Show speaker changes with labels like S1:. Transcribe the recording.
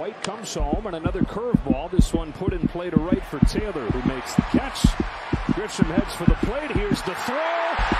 S1: White comes home, and another curveball. This one put in play to right for Taylor, who makes the catch. Grisham heads for the plate. Here's the throw.